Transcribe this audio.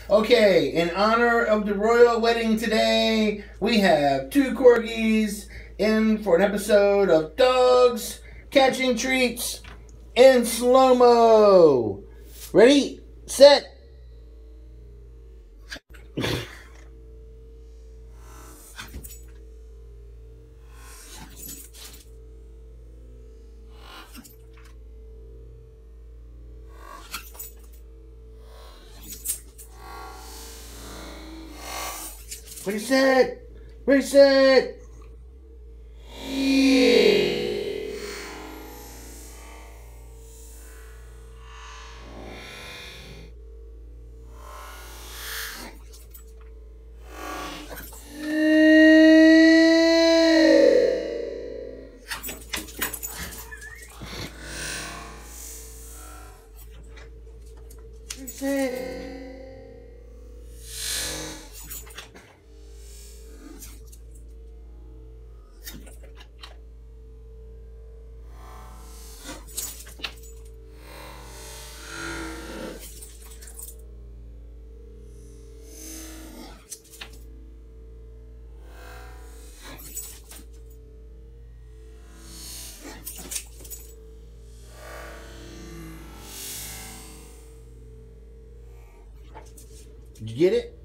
Okay, in honor of the royal wedding today, we have two corgis in for an episode of Dogs Catching Treats in Slow Mo. Ready, set. Ready, set. Ready, set. Did you get it?